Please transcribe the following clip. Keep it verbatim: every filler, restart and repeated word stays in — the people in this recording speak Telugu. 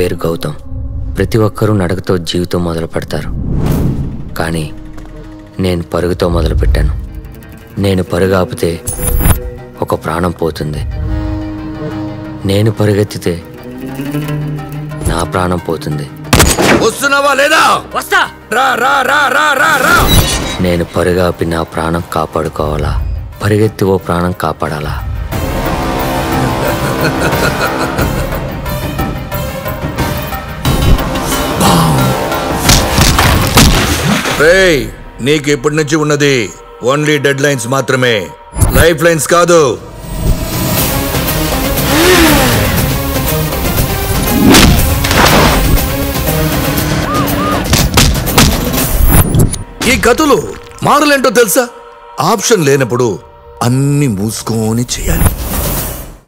పేరు గౌతమ్. ప్రతి ఒక్కరూ నడకతో జీవితం మొదలు పెడతారు, కానీ నేను పరుగుతో మొదలుపెట్టాను. నేను పరుగు ఆపితే ఒక ప్రాణం పోతుంది, నేను పరుగెత్తితే నా ప్రాణం పోతుంది. వస్తున్నావా లేదా? వస్తా. రా రా రా రా రా రా. నేను పరుగాపి నా ప్రాణం కాపాడుకోవాలా, పరిగెత్తి ఓ ప్రాణం కాపాడాలా? రేయ్, నీకు ఇప్పటి నుంచి ఉన్నది ఓన్లీ డెడ్ లైన్స్ మాత్రమే, లైఫ్ లైన్స్ కాదు. ఈ కథలు మారలేంటో తెలుసా? ఆప్షన్ లేనప్పుడు అన్ని మూసుకొని చేయాలి.